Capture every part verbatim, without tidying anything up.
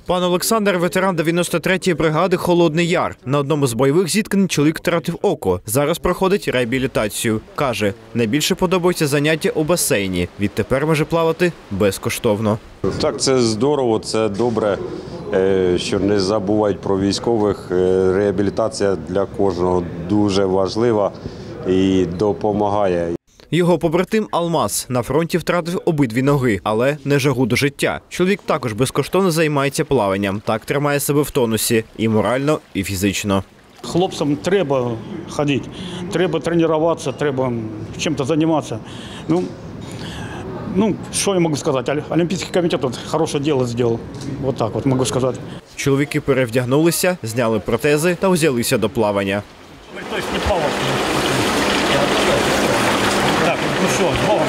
Пан Олександр – ветеран дев'яносто третьої бригади «Холодний Яр». На одному з бойових зіткнень чоловік втратив око. Зараз проходить реабілітацію. Каже, найбільше подобаються заняття у басейні. Відтепер може плавати безкоштовно. Так, це здорово, це добре, що не забувають про військових. Реабілітація для кожного дуже важлива і допомагає. Його побратим Алмаз на фронті втратив обидві ноги, але не жагу до життя. Чоловік також безкоштовно займається плаванням. Так тримає себе в тонусі і морально, і фізично. Хлопцям треба ходити, треба тренуватися, треба чим-то займатися. Ну, ну, що я можу сказати? Олімпійський комітет тут хороше діло зробив. Ось так от можу сказати. Чоловіки перевдягнулися, зняли протези та узялися до плавання. Хтось не плавав. Так, ну що, знову.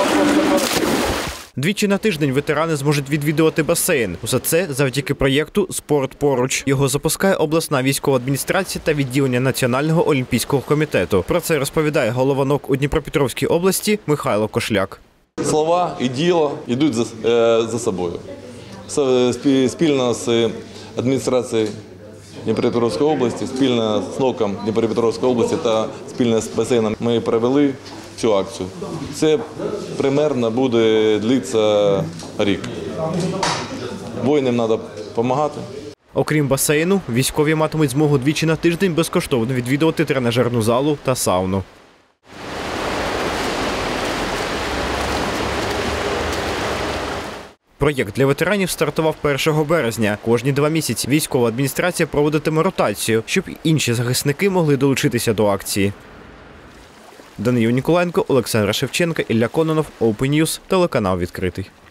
Двічі на тиждень ветерани зможуть відвідувати басейн. Усе це завдяки проєкту «Спорт поруч». Його запускає обласна військова адміністрація та відділення Національного олімпійського комітету. Про це розповідає голова НОК у Дніпропетровській області Михайло Кошляк. Слова і діло йдуть за, за собою. Спільно з адміністрацією Дніпропетровської області, спільно з НОКом Дніпропетровської області та спільно з басейном ми провели цю акцію. Це примерно буде длитися рік. Воїнам треба допомагати. Окрім басейну, військові матимуть змогу двічі на тиждень безкоштовно відвідувати тренажерну залу та сауну. Проєкт для ветеранів стартував першого березня. Кожні два місяці військова адміністрація проводитиме ротацію, щоб інші захисники могли долучитися до акції. Даниїл Ніколаєнко, Олександр Шевченко, Ілля Кононов, Open News, телеканал «Відкритий».